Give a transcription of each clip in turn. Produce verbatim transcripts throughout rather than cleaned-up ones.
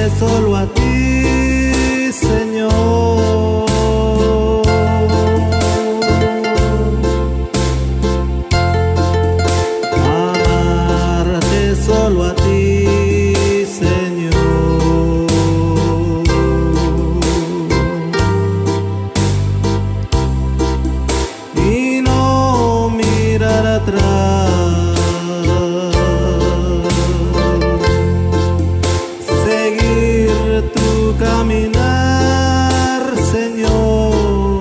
solo a ti, Señor. Amarte solo a ti, Señor. Y no mirar atrás. Caminar, Señor,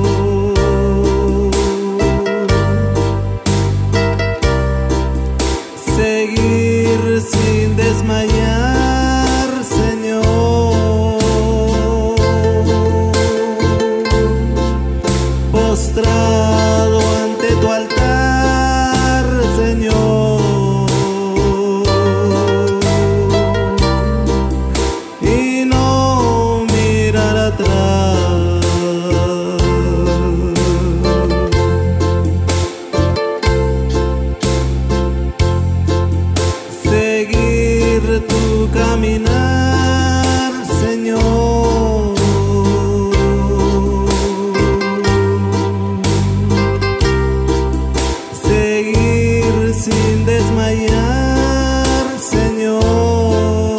seguir sin desmayar, Señor, postrado ante tu altar, Señor. Seguir tu caminar, Señor. Seguir sin desmayar, Señor.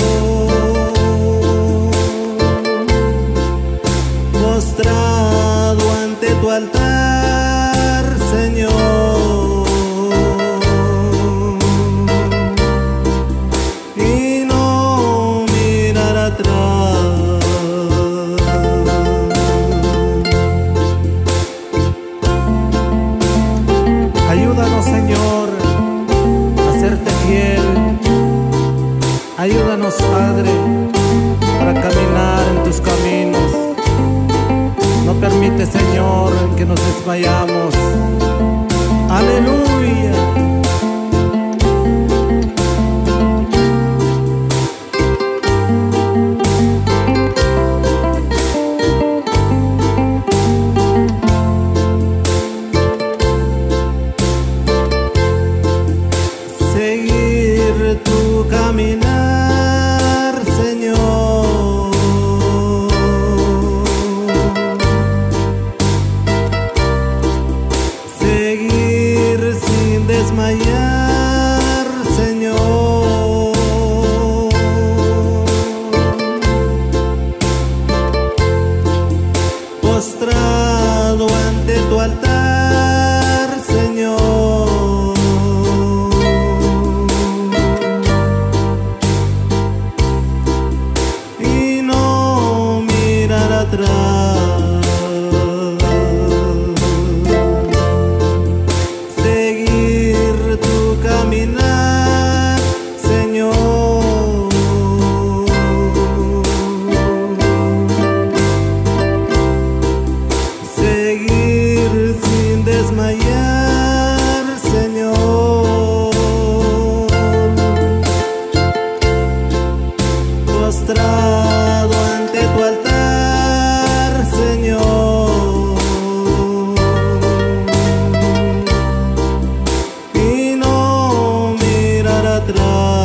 Postrado ante tu altar, Señor. Y no mirar atrás. Ayúdanos, Señor, a serte fiel. Ayúdanos, Padre, para caminar en tus caminos. No permite, Señor, que nos desmayamos. Aleluya. Seguir tu caminar, Señor. Seguir sin desmayar, Señor. Postrado ante tu altar, Señor. Y no mirar atrás. Seguir tu caminar, Señor. Seguir sin desmayar, Señor. Postrado ante tu altar, Señor. Y no mirar atrás.